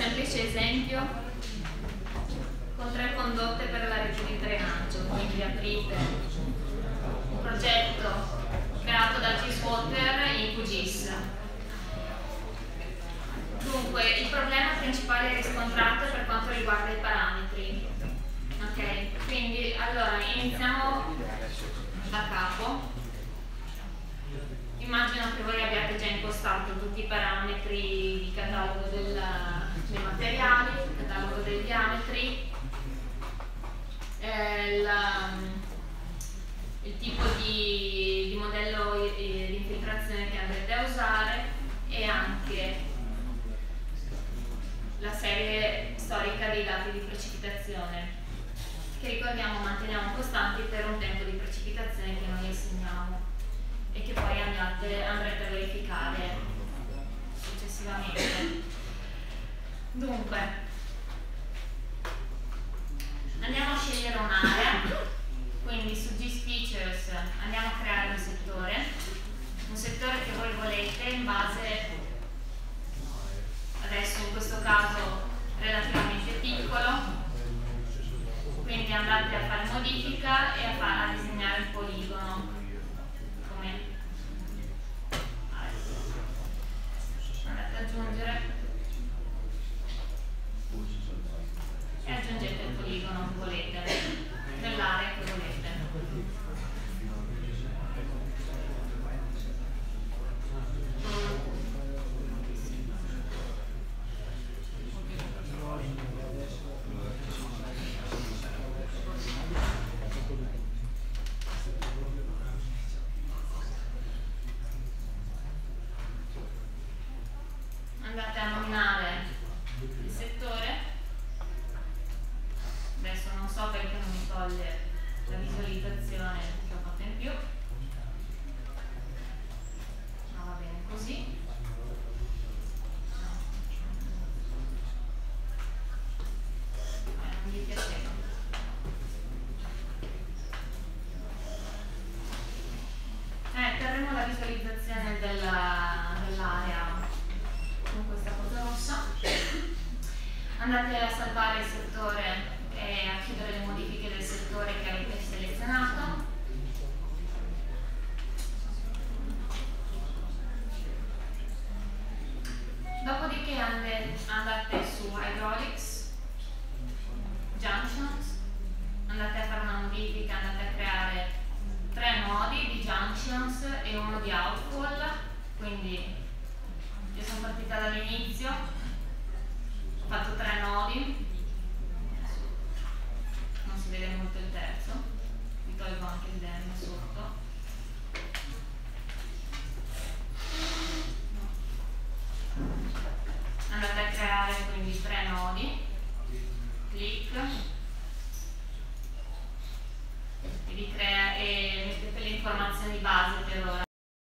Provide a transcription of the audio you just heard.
semplice esempio con 3 condotte per la rete di drenaggio. Quindi aprite un progetto creato da GISWATER in QGIS. Dunque, il problema principale riscontrato è per quanto riguarda i parametri. Ok, quindi allora iniziamo da capo. Immagino che voi abbiate già impostato tutti i parametri di catalogo dei materiali, catalogo dei diametri, il tipo di modello di infiltrazione che andrete a usare e anche la serie storica dei dati di precipitazione, che ricordiamo manteniamo costanti per un tempo di precipitazione che noi assegniamo e che poi andrete a verificare successivamente. Dunque, andiamo a scegliere un'area, quindi su GIS Features andiamo a creare un settore che voi volete in base, adesso in questo caso relativamente piccolo, quindi andate a fare modifica e a disegnare il poligono. Andate ad aggiungere e aggiungete il poligono che volete nell'area che volete. Andate a nominare il settore. Adesso non so perché non mi toglie la visualizzazione che ho fatto in più, ma va bene così. Non gli piaceva. Terremo la visualizzazione dell'area con questa cosa rossa. Andate a salvare il settore e a chiudere le modifiche del settore che avete selezionato.